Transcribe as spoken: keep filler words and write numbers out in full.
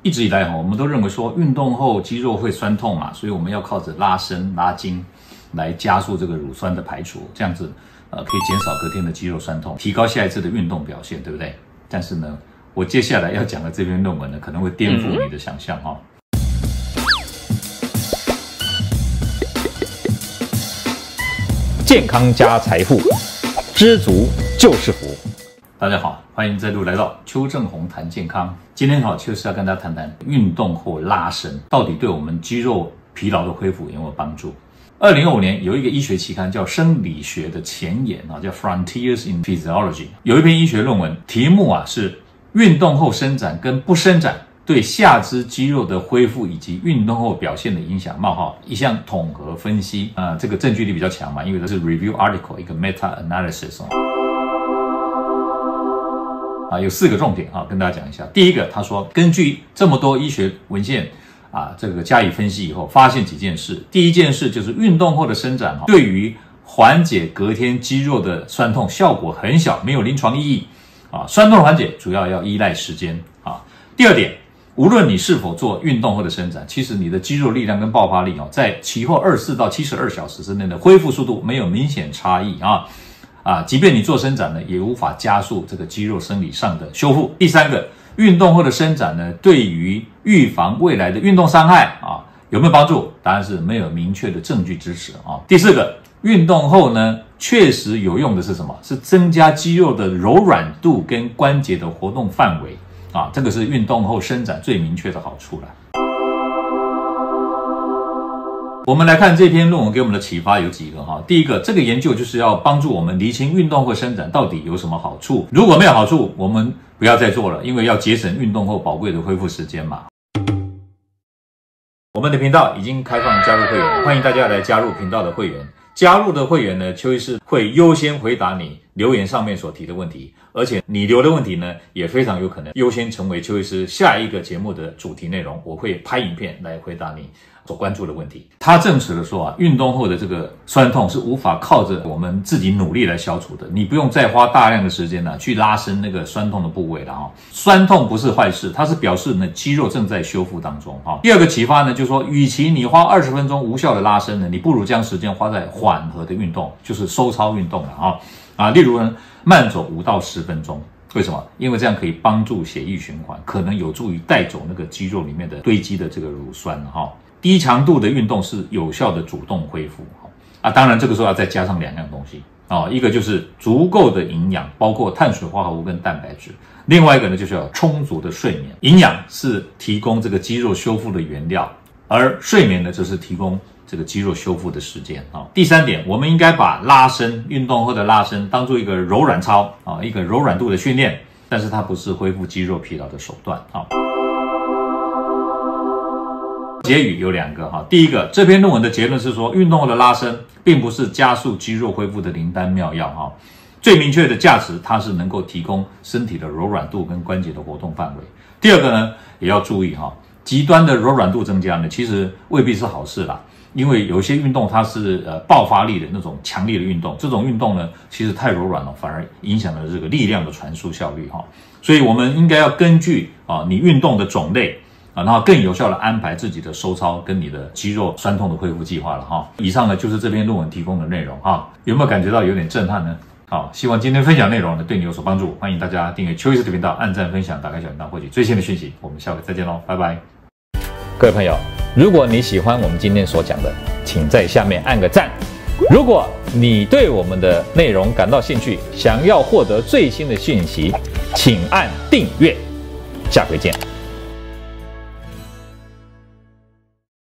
一直以来哈，我们都认为说运动后肌肉会酸痛嘛，所以我们要靠着拉伸拉筋来加速这个乳酸的排除，这样子呃可以减少隔天的肌肉酸痛，提高下一次的运动表现，对不对？但是呢，我接下来要讲的这篇论文呢，可能会颠覆你的想象哈。 健康加财富，知足就是福。 大家好，欢迎再度来到邱正红谈健康。今天好，就是要跟大家谈谈运动后拉伸到底对我们肌肉疲劳的恢复有没有帮助。二零二五年有一个医学期刊叫《生理学的前沿》啊，叫 Frontiers in Physiology， 有一篇医学论文，题目啊是运动后伸展跟不伸展对下肢肌肉的恢复以及运动后表现的影响冒号一项统合分析啊、呃，这个证据力比较强嘛，因为它是 review article 一个 meta analysis 哦。啊，有四个重点啊，跟大家讲一下。第一个，他说根据这么多医学文献啊，这个加以分析以后，发现几件事。第一件事就是运动后的伸展对于缓解隔天肌肉的酸痛效果很小，没有临床意义啊。酸痛缓解主要要依赖时间啊。第二点，无论你是否做运动后的伸展，其实你的肌肉力量跟爆发力啊，在其后二十四到七十二小时之内的恢复速度没有明显差异啊。啊，即便你做伸展呢，也无法加速这个肌肉生理上的修复。第三个，运动后的伸展呢，对于预防未来的运动伤害啊，有没有帮助？答案是没有明确的证据支持啊。第四个，运动后呢，确实有用的是什么？是增加肌肉的柔软度跟关节的活动范围啊，这个是运动后伸展最明确的好处了。我们来看这篇论文给我们的启发有几个哈。第一个，这个研究就是要帮助我们厘清运动后伸展到底有什么好处。如果没有好处，我们不要再做了，因为要节省运动后宝贵的恢复时间嘛。我们的频道已经开放加入会员，欢迎大家来加入频道的会员。加入的会员呢，邱医师会优先回答你留言上面所提的问题，而且你留的问题呢，也非常有可能优先成为邱医师下一个节目的主题内容。我会拍影片来回答你所关注的问题。他证实了说啊，运动后的这个酸痛是无法靠着我们自己努力来消除的，你不用再花大量的时间呢、啊、去拉伸那个酸痛的部位了哈、哦。酸痛不是坏事，它是表示呢肌肉正在修复当中哈、哦。第二个启发呢，就是说，与其你花二十分钟无效的拉伸呢，你不如将时间花在缓和的运动，就是收操运动了啊啊，例如呢慢走五到十分钟。为什么？因为这样可以帮助血液循环，可能有助于带走那个肌肉里面的堆积的这个乳酸哈、哦。低强度的运动是有效的主动恢复啊，当然这个时候要再加上两样东西啊，一个就是足够的营养，包括碳水化合物跟蛋白质；另外一个呢，就是要充足的睡眠。营养是提供这个肌肉修复的原料，而睡眠呢，就是提供这个肌肉修复的时间啊。第三点，我们应该把拉伸运动后的拉伸当做一个柔软操啊，一个柔软度的训练，但是它不是恢复肌肉疲劳的手段啊。结语有两个哈，第一个，这篇论文的结论是说，运动后的拉伸并不是加速肌肉恢复的灵丹妙药哈，最明确的价值，它是能够提供身体的柔软度跟关节的活动范围。第二个呢，也要注意哈，极端的柔软度增加呢，其实未必是好事啦，因为有一些运动它是呃爆发力的那种强烈的运动，这种运动呢，其实太柔软了，反而影响了这个力量的传输效率哈，所以我们应该要根据啊你运动的种类。啊，然后更有效的安排自己的收操跟你的肌肉酸痛的恢复计划了哈。以上呢就是这篇论文提供的内容哈，有没有感觉到有点震撼呢？好，希望今天分享内容呢对你有所帮助，欢迎大家订阅邱医师的频道，按赞分享，打开小铃铛获取最新的讯息。我们下回再见喽，拜拜。 各位朋友，如果你喜欢我们今天所讲的，请在下面按个赞。如果你对我们的内容感到兴趣，想要获得最新的讯息，请按订阅。下回见。